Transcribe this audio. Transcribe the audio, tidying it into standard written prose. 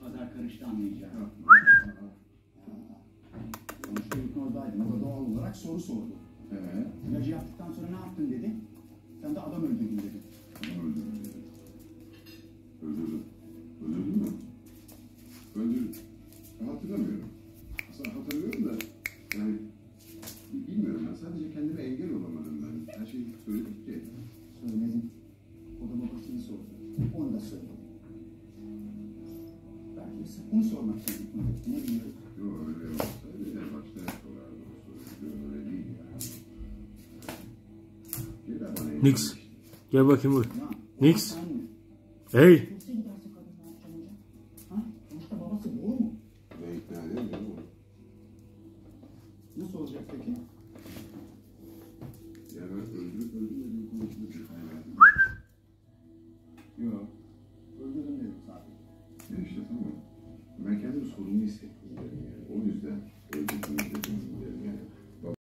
pazar karıştı anlayacağım. Sonuçta hipnozdaydım. O da doğal olarak soru sordu. İlacı yaptıktan sonra ne yaptın dedi. Sen de adam öldürdün dedi. Adam öldürdüm dedi. Öldürdüm. Öldürdün mü? Öldürdüm. Hatırlamıyorum. Aslında hatırlıyorum da yani bilmiyorum. Ben sadece kendime engel olamadım ben. Her şeyi söyledik ki. Söyledim. O da babasını sordu. Onu da söyledi. Belki de onu sormak istedik. Ne biliyoruz? Yok öyle olsaydı ya başta yapıyorlardı o soruyu. Öyle değil ya. Nix. Gel bakayım buraya. Nix. Hey. Sonuçta babası doğru mu? Ben ikna edemiyorum. Nasıl olacak peki?